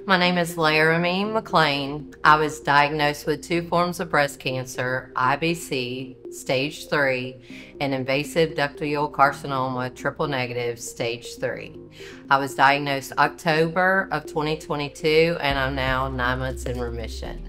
My name is Laramie McLain. I was diagnosed with 2 forms of breast cancer, IBC, stage 3, and invasive ductal carcinoma, triple negative, stage 3. I was diagnosed October of 2022, and I'm now 9 months in remission.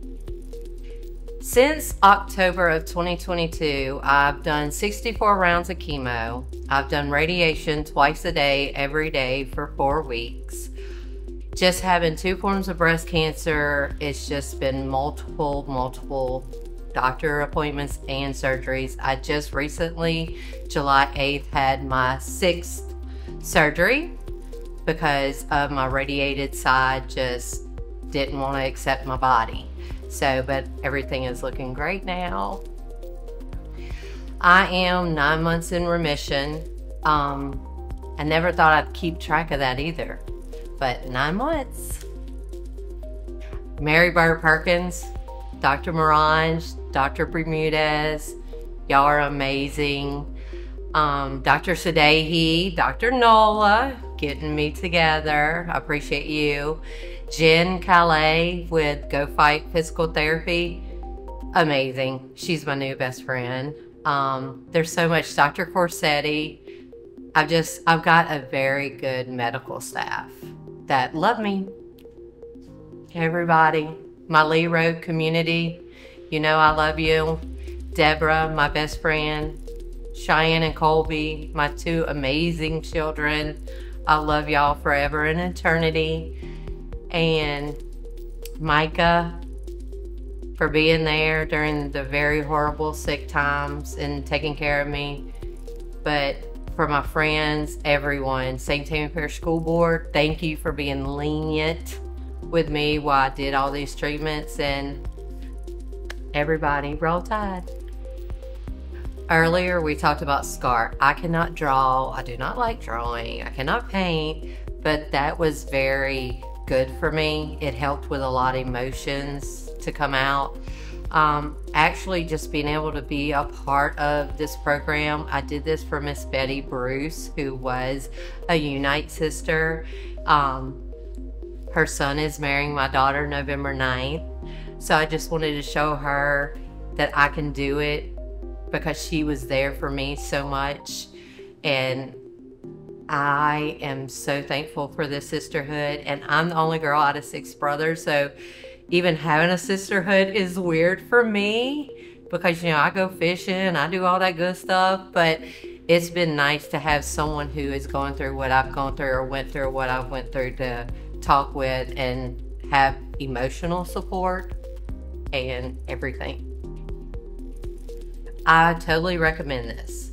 Since October of 2022, I've done 64 rounds of chemo. I've done radiation twice a day, every day for 4 weeks. Just having 2 forms of breast cancer, it's just been multiple doctor appointments and surgeries. I just recently, July 8th, had my 6th surgery because of my radiated side just didn't want to accept my body. But everything is looking great now. I am 9 months in remission. I never thought I'd keep track of that either, but 9 months. Mary Bird Perkins, Dr. Morange, Dr. Bermudez, y'all are amazing. Dr. Sadehi, Dr. Nola, getting me together. I appreciate you. Jen Calais with Go Fight Physical Therapy, amazing. She's my new best friend. There's so much. Dr. Corsetti. I've got a very good medical staff that love me. Everybody, my Lee Road community, you know I love you. Deborah, my best friend. Cheyenne and Colby, my 2 amazing children. I love y'all forever and eternity. And Micah for being there during the very horrible sick times and taking care of me. But for my friends, everyone, St. Tammy Parish School Board, thank you for being lenient with me while I did all these treatments. And everybody, roll tide. Earlier we talked about scar. I cannot draw. I do not like drawing. I cannot paint, but that was very good for me. It helped with a lot of emotions to come out. Actually just being able to be a part of this program. I did this for Miss Betty Bruce, who was a Unite sister. Her son is marrying my daughter November 9th. So I just wanted to show her that I can do it because she was there for me so much. And I am so thankful for this sisterhood, and I'm the only girl out of 6 brothers, so even having a sisterhood is weird for me because, you know, I go fishing, I do all that good stuff, but it's been nice to have someone who is going through what I've gone through or went through what I've went through to talk with and have emotional support and everything. I totally recommend this.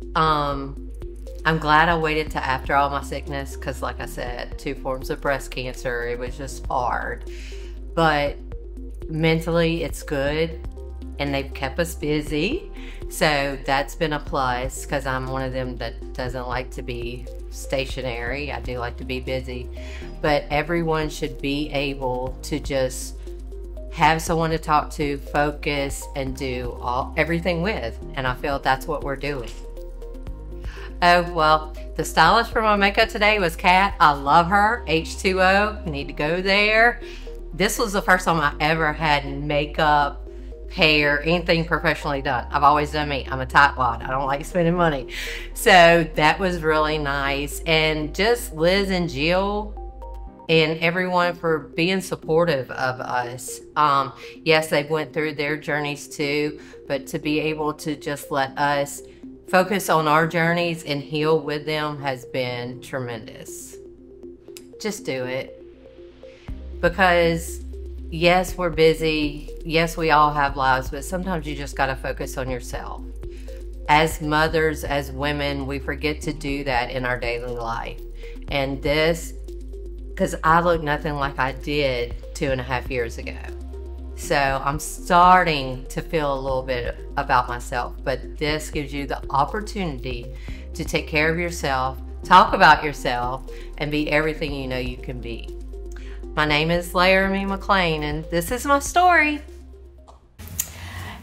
I'm glad I waited till after all my sickness because, like I said, 2 forms of breast cancer, it was just hard. But mentally, it's good, and they've kept us busy. So that's been a plus because I'm one of them that doesn't like to be stationary. I do like to be busy. But everyone should be able to just have someone to talk to, focus, and do everything with. And I feel that's what we're doing. Oh, well, the stylist for my makeup today was Kat. I love her. H2O, you need to go there. This was the first time I ever had makeup, hair, anything professionally done. I've always done me. I'm a tightwad. I don't like spending money. So that was really nice. And just Liz and Jill and everyone for being supportive of us. Yes, they went through their journeys too, but to be able to just let us focus on our journeys and heal with them has been tremendous. Just do it. Because yes, we're busy. Yes, we all have lives, but sometimes you just got to focus on yourself. As mothers, as women, we forget to do that in our daily life. And this, because I look nothing like I did 2.5 years ago. So I'm starting to feel a little bit about myself, but this gives you the opportunity to take care of yourself, talk about yourself, and be everything you know you can be. My name is Laramie McLain, and this is my story.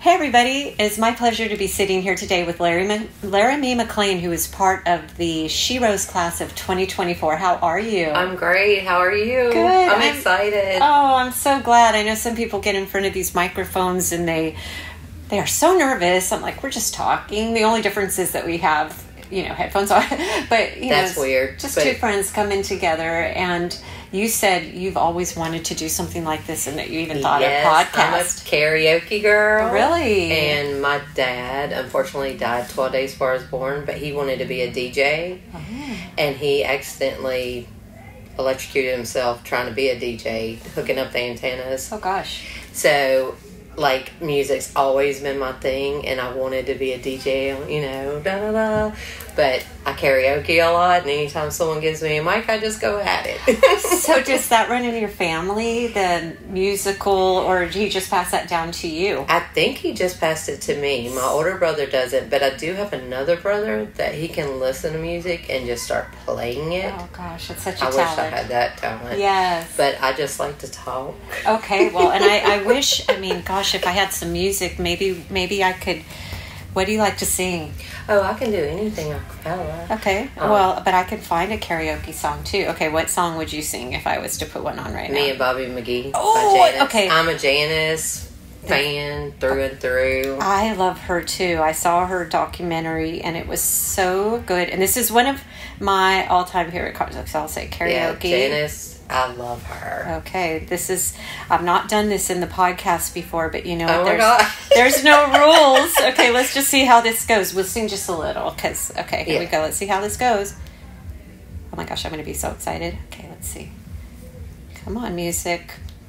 Hey everybody, it's my pleasure to be sitting here today with Laramie McLain, who is part of the She Rose class of 2024. How are you? I'm great. How are you? Good. I'm excited. Oh, I'm so glad. I know some people get in front of these microphones and they are so nervous. I'm like, we're just talking. The only difference is that we have, headphones on. But, That's weird. Just two friends coming together, and you said you've always wanted to do something like this and that you even thought of podcast. I'm a karaoke girl. Really? And my dad, unfortunately, died 12 days before I was born, but he wanted to be a DJ. Oh. And he accidentally electrocuted himself trying to be a DJ, hooking up the antennas. Oh, gosh. So, music's always been my thing, and I wanted to be a DJ, da-da-da. But I karaoke a lot, and anytime someone gives me a mic, I just go at it. So does that run in your family, the musical, or did he just pass that down to you? I think he just passed it to me. My older brother doesn't, but I do have another brother that he can listen to music and just start playing it. Oh, gosh, that's such a talent. I wish I had that talent. Yes. But I just like to talk. Okay, well, and I wish, gosh, if I had some music, maybe I could. What do you like to sing? Oh, I can do anything a cappella. Okay. But I can find a karaoke song too. Okay, what song would you sing if I was to put one on right now? Me and Bobby McGee by Janice. Okay. I'm a Janice fan through and through. I love her too. I saw her documentary and it was so good. And this is one of my all-time favorite concerts. I'll say karaoke. Yeah, Janice. I love her. Okay, I've not done this in the podcast before, but you know what? Oh my God. There's no rules. Okay, let's just see how this goes. We'll sing just a little, because, here we go. Let's see how this goes. Oh my gosh, I'm going to be so excited. Okay, let's see. Come on, music.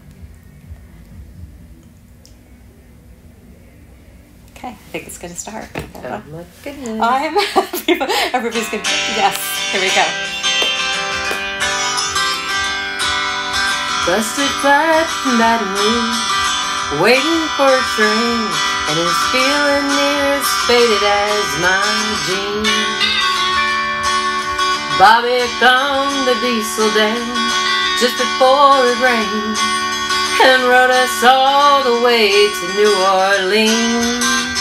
Okay, I think it's going to start. Oh my goodness. Everybody's going to, yes, here we go. Busted flat from Baton Rouge, waiting for a train, and it's feeling near as faded as my jeans. Bobby thumbed the diesel down just before it rained, and rode us all the way to New Orleans.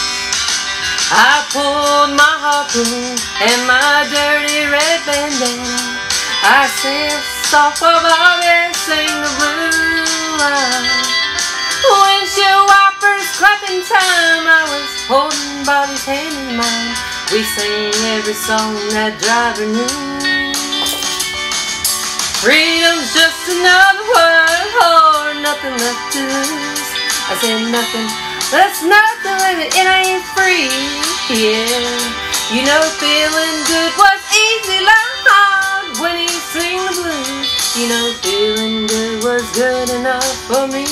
I pulled my harpoon and my dirty red bandana. I sang soft for Bobby, sing the blue line. Windshield wipers clapping time, I was holding Bobby's hand in mine. We sang every song that driver knew. Freedom's just another word, or nothing left to lose. I said nothing, that's nothing living, it ain't free. Yeah, feeling good was easy like hard when he sing the blues. Feeling good was good enough for me.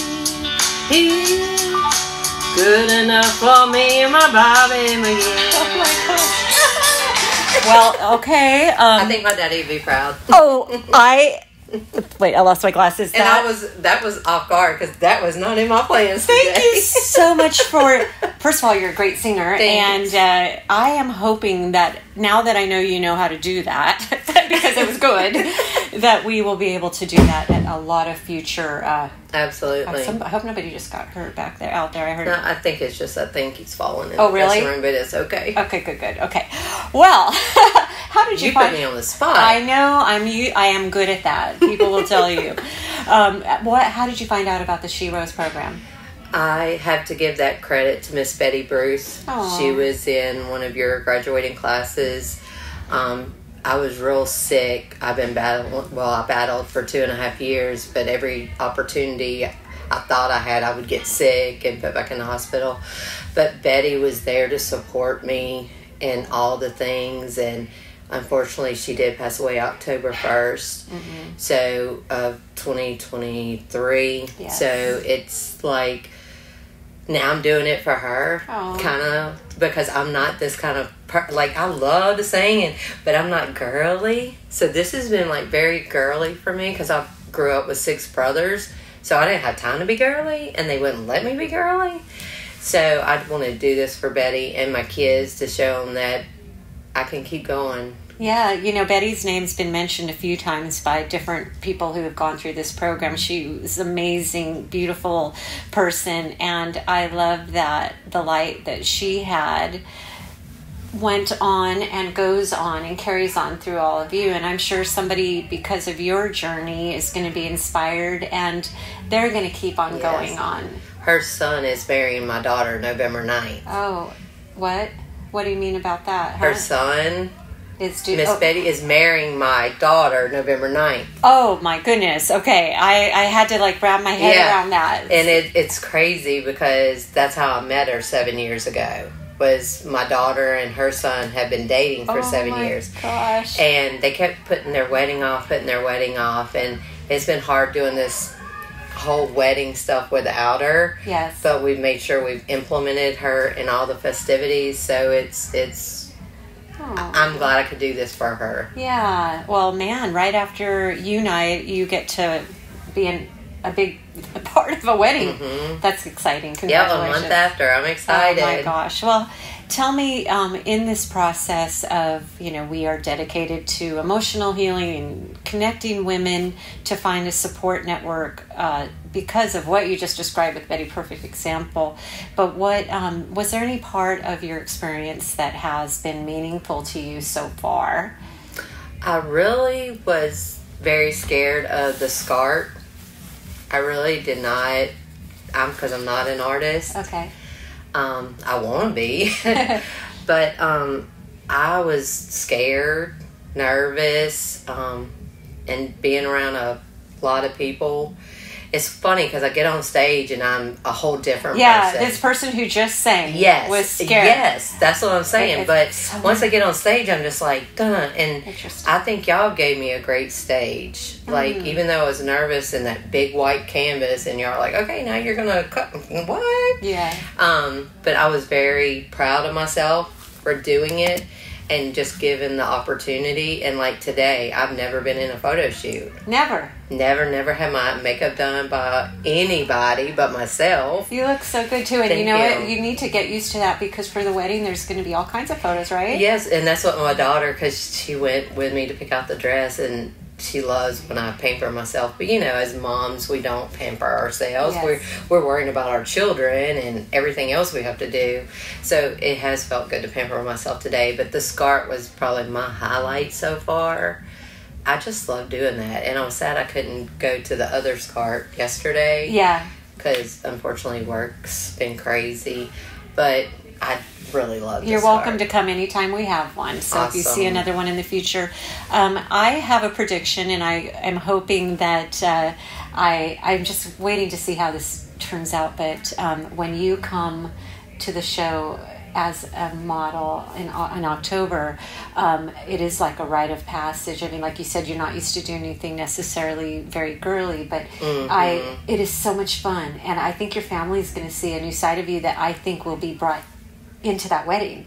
Good enough for me and my Bobby McGee. Oh my gosh. Well, okay. I think my daddy would be proud. Wait, I lost my glasses. And that was off guard because that was not in my plans Thank today. you so much first of all, you're a great singer. Thanks. And I am hoping that now that I know you know how to do that, because it was good, that we will be able to do that at a lot of future. Absolutely. I hope nobody just got hurt out there. I heard. No, I think it's just that thing keeps falling in the dressing room, but it's okay. Okay, good. Okay. Well, how did you put me on the spot. I know. I am good at that. People will tell you. How did you find out about the She Rose program? I have to give that credit to Miss Betty Bruce. Aww. She was in one of your graduating classes. I was real sick. I battled for 2.5 years, but every opportunity I thought I had, I would get sick and put back in the hospital. But Betty was there to support me in all the things, and unfortunately she did pass away October 1st, so of 2023. Yes. So it's like, now I'm doing it for her, kind of, because I'm not this kind of I love to sing, but I'm not girly. So this has been very girly for me because I grew up with 6 brothers, so I didn't have time to be girly, and they wouldn't let me be girly. So I want to do this for Betty and my kids to show them that I can keep going Yeah, you know, Betty's name's been mentioned a few times by different people who have gone through this program. She was an amazing, beautiful person, and I love that the light that she had went on and goes on and carries on through all of you. And I'm sure somebody, because of your journey, is going to be inspired, and they're going to keep on going on. Her son is marrying my daughter November 9th. Oh, what? What do you mean about that? Her son... Miss Betty is marrying my daughter November 9th. Oh my goodness. Okay. I had to like wrap my head around that. And it's crazy because that's how I met her 7 years ago. Was my daughter and her son had been dating for 7 years. Gosh. And they kept putting their wedding off. And it's been hard doing this whole wedding stuff without her. Yes. But we've made sure we've implemented her in all the festivities. So it's I'm glad I could do this for her. Yeah. Well, man, right after Unite, you get to be a big part of a wedding. Mm-hmm. That's exciting. Congratulations. Yeah, a month after. I'm excited. Oh, my gosh. Well, tell me, in this process of, you know, we are dedicated to emotional healing and connecting women to find a support network because of what you just described with Betty, perfect example. But what was there any part of your experience that has been meaningful to you so far? I really was very scared of the SCART. I really did not, because I'm not an artist. Okay. I want to be, but I was scared, nervous, and being around a lot of people. It's funny because I get on stage and I'm a whole different person. Yeah, this person who just sang was scared. Yes, that's what I'm saying. But once I get on stage, I'm just like, duh. And I think y'all gave me a great stage. Like, even though I was nervous in that big white canvas, and y'all are like, okay, now you're going to cut. What? Yeah. But I was very proud of myself for doing it. And just given the opportunity. And like today, I've never been in a photo shoot. Never had my makeup done by anybody but myself. You look so good too. And you know what? You need to get used to that, because for the wedding, there's going to be all kinds of photos, right? Yes, and that's what my daughter, because she went with me to pick out the dress, and she loves when I pamper myself. But, you know, as moms, we don't pamper ourselves. Yes. We're worrying about our children and everything else we have to do. So it has felt good to pamper myself today. But the SCART was probably my highlight so far. I just love doing that. And I was sad I couldn't go to the other SCART yesterday. Yeah. Because, unfortunately, work's been crazy. But I really love You're welcome to come anytime we have one. So awesome. If you see another one in the future. I have a prediction, and I am hoping that I'm just waiting to see how this turns out. But when you come to the show as a model in October, it is like a rite of passage. I mean, like you said, you're not used to doing anything necessarily very girly, but it is so much fun. And I think your family is going to see a new side of you that I think will be brought into that wedding.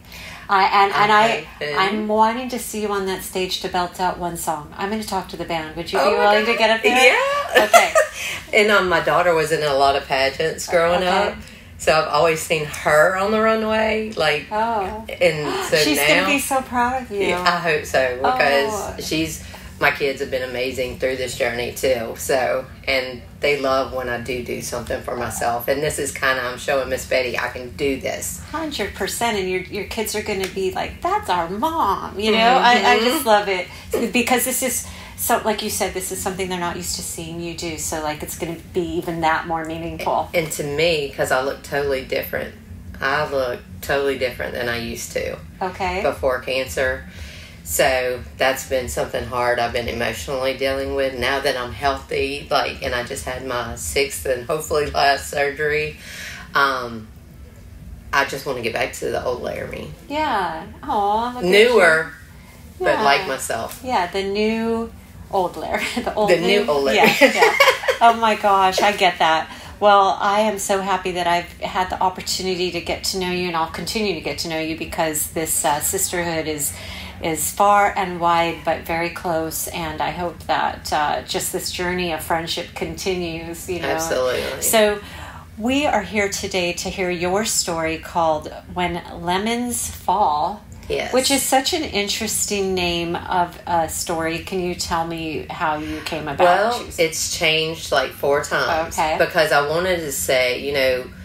I'm wanting to see you on that stage to belt out one song. I'm going to talk to the band. Would you be willing to get up there? Yeah. Okay. And my daughter was in a lot of pageants growing up. So I've always seen her on the runway, like, and so she's now, going to be so proud of you. Yeah, I hope so, because my kids have been amazing through this journey too. So, and they love when I do something for myself. And this is kind of, I'm showing Miss Betty I can do this. 100%. And your kids are going to be like, that's our mom. You know, I just love it, because this is. So, like you said, this is something they're not used to seeing you do. So, like, it's going to be even that more meaningful. And to me, because I look totally different. I look totally different than I used to. Okay. Before cancer. So, that's been something hard I've been emotionally dealing with. Now that I'm healthy, like, and I just had my 6th and hopefully last surgery, I just want to get back to the old Laramie. Yeah. Aw. Newer, but like myself. Yeah, the new... Old Larry. The new old Larry. Yeah. Oh my gosh, I get that. Well, I am so happy that I've had the opportunity to get to know you, and I'll continue to get to know you, because this sisterhood is far and wide, but very close. And I hope that just this journey of friendship continues. You know, absolutely. So we are here today to hear your story called "When Lemons Fall." Yes. Which is such an interesting name of a story. Can you tell me how you came about? Well, it's changed like 4 times. Okay. Because I wanted to say, you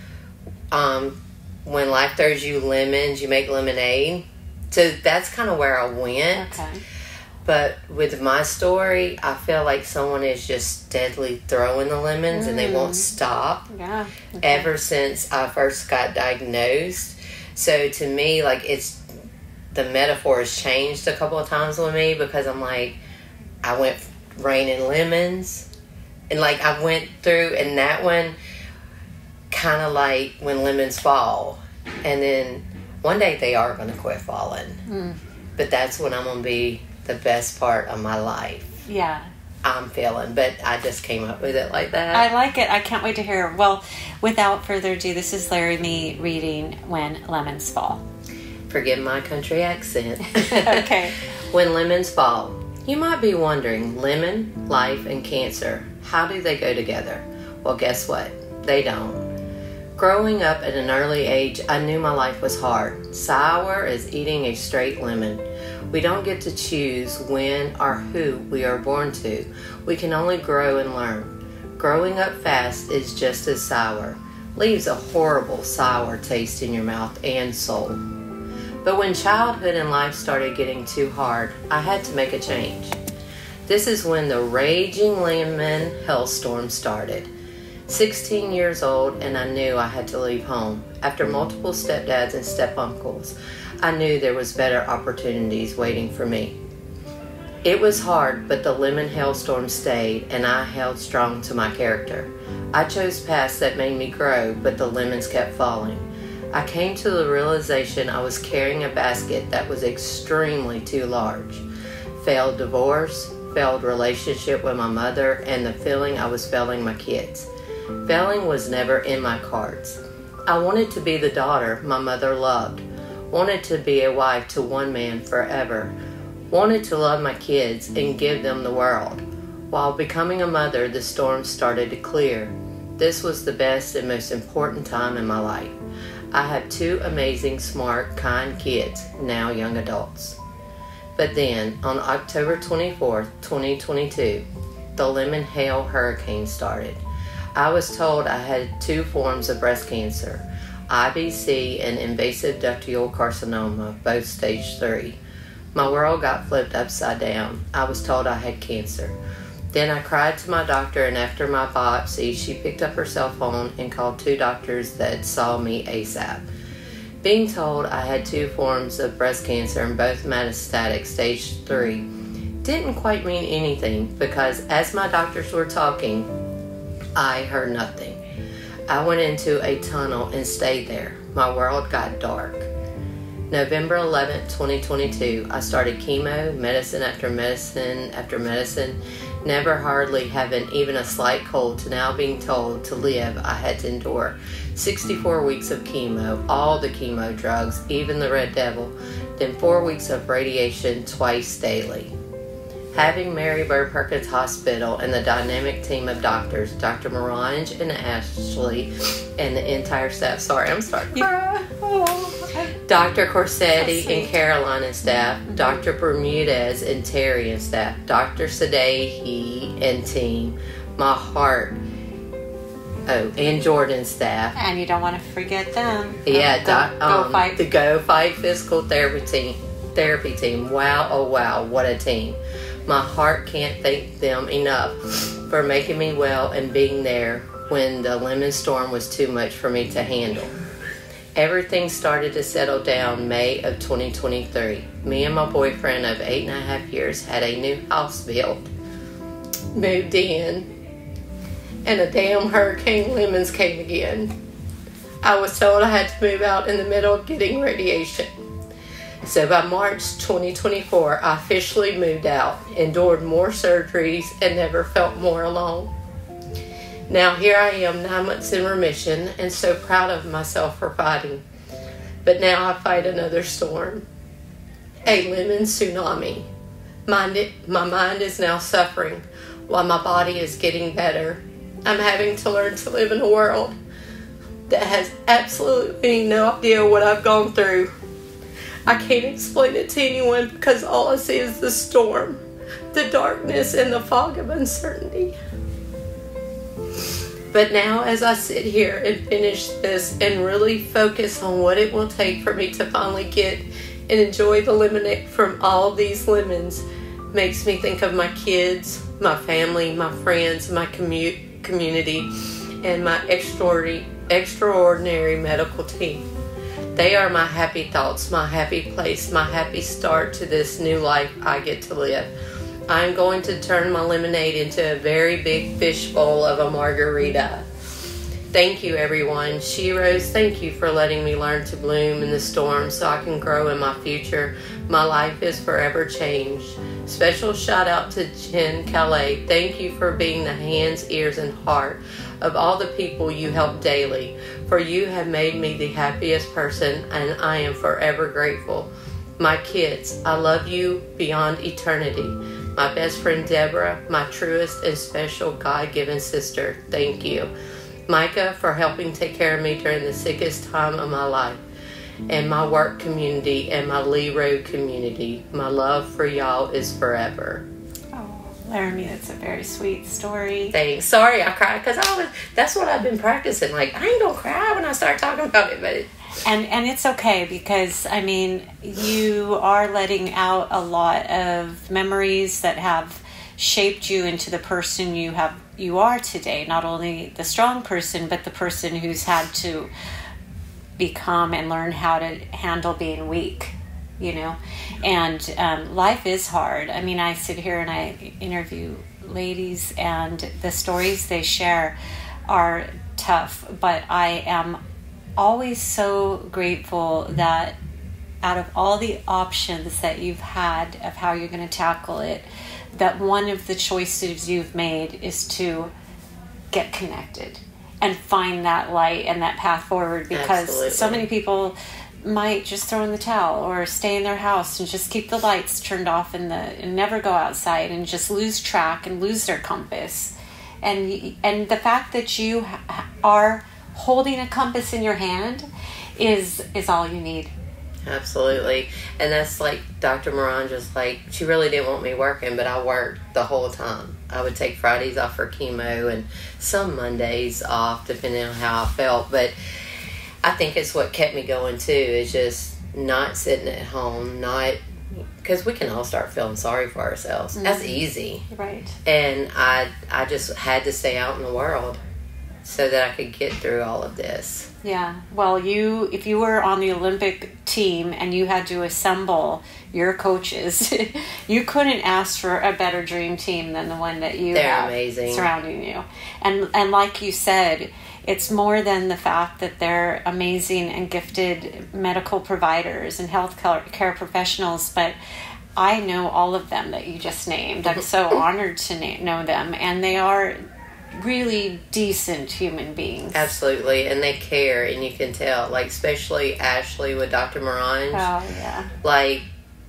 know, when life throws you lemons, you make lemonade. So that's kind of where I went. Okay. But with my story, I feel like someone is just steadily throwing the lemons and they won't stop. Yeah. Okay. Ever since I first got diagnosed. So to me, like, the metaphor has changed a couple of times with me, because I'm like, I went raining lemons, and like I went through, and that one kind of like when lemons fall, and then one day they are going to quit falling. But that's when I'm going to be the best part of my life. Yeah. I'm feeling, but I just came up with it like that. I like it. I can't wait to hear. Well, without further ado, this is Laramie reading When Lemons Fall. Forgive my country accent. Okay. When lemons fall. You might be wondering, lemon, life, and cancer, how do they go together? Well, guess what? They don't. Growing up at an early age, I knew my life was hard. Sour as eating a straight lemon. We don't get to choose when or who we are born to. We can only grow and learn. Growing up fast is just as sour. Leaves a horrible sour taste in your mouth and soul. But when childhood and life started getting too hard, I had to make a change. This is when the raging lemon hellstorm started. 16 years old, and I knew I had to leave home. After multiple stepdads and stepuncles, I knew there was better opportunities waiting for me. It was hard, but the lemon hailstorm stayed, and I held strong to my character. I chose paths that made me grow, but the lemons kept falling. I came to the realization I was carrying a basket that was extremely too large. Failed divorce, failed relationship with my mother, and the feeling I was failing my kids. Failing was never in my cards. I wanted to be the daughter my mother loved. Wanted to be a wife to one man forever. Wanted to love my kids and give them the world. While becoming a mother, the storm started to clear. This was the best and most important time in my life. I have 2 amazing, smart, kind kids, now young adults. But then, on October 24th, 2022, the lemon hail hurricane started. I was told I had 2 forms of breast cancer, IBC and invasive ductal carcinoma, both stage 3. My world got flipped upside down. I was told I had cancer. Then I cried to my doctor, and after my biopsy, she picked up her cell phone and called 2 doctors that saw me ASAP. Being told I had 2 forms of breast cancer and both metastatic stage 3 didn't quite mean anything, because as my doctors were talking, I heard nothing. I went into a tunnel and stayed there. My world got dark. November 11th, 2022, I started chemo, medicine after medicine after medicine, never hardly having even a slight cold, to now being told to live I had to endure 64 weeks of chemo, all the chemo drugs, even the Red Devil, then 4 weeks of radiation twice daily. Having Mary Bird Perkins Hospital and the dynamic team of doctors, Dr. Morange and Ashley, and the entire staff, sorry, I'm starting to cry. Dr. Corsetti and Caroline and staff, Dr. Bermudez and Terry and staff, Dr. Sadehi and team, my heart, and Jordan's staff. And you don't want to forget them. Yeah, the Go Fight Physical Therapy team. Wow, oh wow, what a team. My heart can't thank them enough for making me well and being there when the lemon storm was too much for me to handle. Everything started to settle down May of 2023. Me and my boyfriend of 8.5 years had a new house built, moved in, and a damn hurricane lemons came again. I was told I had to move out in the middle of getting radiation. So by March 2024, I officially moved out, endured more surgeries, and never felt more alone. Now here I am, 9 months in remission, and so proud of myself for fighting. But now I fight another storm, a lemon tsunami. My mind is now suffering, while my body is getting better. I'm having to learn to live in a world that has absolutely no idea what I've gone through. I can't explain it to anyone because all I see is the storm, the darkness, and the fog of uncertainty. But now as I sit here and finish this and really focus on what it will take for me to finally get and enjoy the lemonade from all these lemons, makes me think of my kids, my family, my friends, my community, and my extraordinary medical team. They are my happy thoughts, my happy place, my happy start to this new life I get to live. I'm going to turn my lemonade into a very big fishbowl of a margarita. Thank you, everyone. She Rose, thank you for letting me learn to bloom in the storm so I can grow in my future. My life is forever changed. Special shout out to Jen Calais. Thank you for being the hands, ears, and heart of all the people you help daily. For you have made me the happiest person, and I am forever grateful. My kids, I love you beyond eternity. My best friend Deborah, my truest and special God-given sister, thank you. Micah, for helping take care of me during the sickest time of my life. And my work community and my Lee Road community. My love for y'all is forever. Oh, Laramie, that's a very sweet story. Thanks. Sorry I cried because that's what I've been practicing. Like, I ain't gonna cry when I start talking about it, but And it's okay because, I mean, you are letting out a lot of memories that have shaped you into the person you are today. Not only the strong person, but the person who's had to become and learn how to handle being weak, you know. And life is hard. I mean, I sit here and I interview ladies, and the stories they share are tough, but I am always so grateful that out of all the options that you've had of how you're going to tackle it, that one of the choices you've made is to get connected and find that light and that path forward, because Absolutely. So many people might just throw in the towel or stay in their house and just keep the lights turned off and never go outside and just lose track and lose their compass. And the fact that you are holding a compass in your hand is all you need. Absolutely. And that's like Dr. Moran, just like, she really didn't want me working, but I worked the whole time. I would take Fridays off for chemo and some Mondays off, depending on how I felt. But I think it's what kept me going too, is just not sitting at home, because we can all start feeling sorry for ourselves. Mm-hmm. That's easy. Right. And I just had to stay out in the world so that I could get through all of this. Yeah. Well, if you were on the Olympic team and you had to assemble your coaches, you couldn't ask for a better dream team than the one that you have amazing. Surrounding you. And like you said, it's more than the fact that they're amazing and gifted medical providers and health care professionals, but I know all of them that you just named. I'm so honored to know them, and they are really decent human beings. Absolutely. And they care, and you can tell, like, especially Ashley with Dr. Moran. Oh, yeah. Like,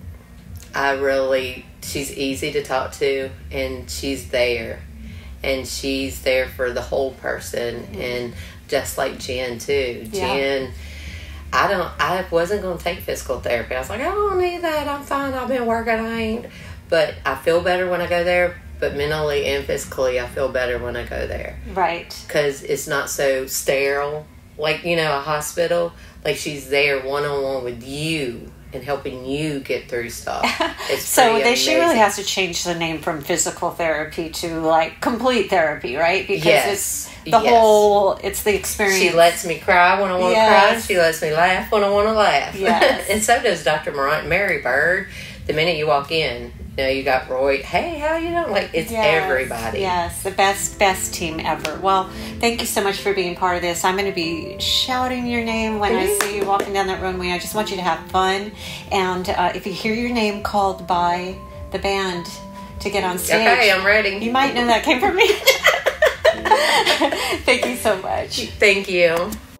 she's easy to talk to, and she's there. And she's there for the whole person. Mm-hmm. And just like Jen, too. Yeah. Jen, I wasn't going to take physical therapy. I was like, I don't need that. I'm fine. I've been working. I ain't. But I feel better when I go there. But mentally and physically, I feel better when I go there. Right. Because it's not so sterile. Like, a hospital. Like, she's there one-on-one with you and helping you get through stuff. It's so she really has to change the name from physical therapy to, like, complete therapy, right? Because it's it's the experience. She lets me cry when I want to cry. She lets me laugh when I want to laugh. Yes. And so does Dr. Mary Bird. The minute you walk in, you got Roy. Hey, how you doing? Like, it's everybody. Yes, the best team ever. Well, thank you so much for being part of this. I'm going to be shouting your name when I see you walking down that runway. I just want you to have fun. And if you hear your name called by the band to get on stage. Okay, I'm ready. You might know that came from me. Thank you so much. Thank you.